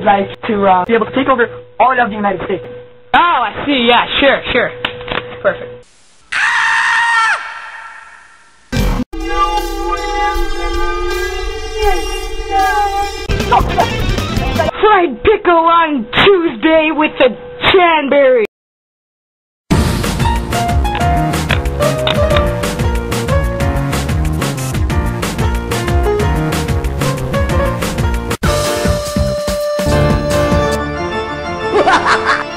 like to be able to take over all of the United States. Oh, I see. Yeah, sure. Perfect. Fried pickle on Tuesday with the cranberry. Ha ha ha!